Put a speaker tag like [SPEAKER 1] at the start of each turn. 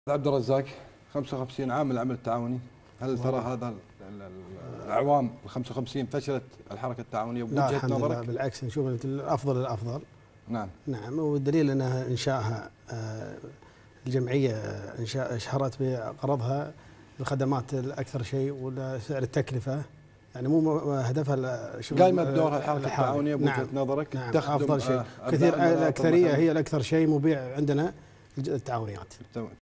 [SPEAKER 1] عبد الرزاق 55 عام من العمل التعاوني. هل ترى هذا الاعوام ال 55 فشلت الحركه التعاونيه بوجهه نظرك؟
[SPEAKER 2] لا الحمد لله، بالعكس نشوف الافضل.
[SPEAKER 1] نعم
[SPEAKER 2] والدليل انها انشائها الجمعيه اشهرت بقرضها الخدمات الاكثر شيء ولا سعر التكلفه، يعني مو هدفها
[SPEAKER 1] قايمه بدورها الحركه التعاونيه بوجهه نظرك؟
[SPEAKER 2] نعم
[SPEAKER 1] تخدم
[SPEAKER 2] افضل شيء كثير، الاكثريه هي الاكثر شيء مبيع عندنا التعاونيات.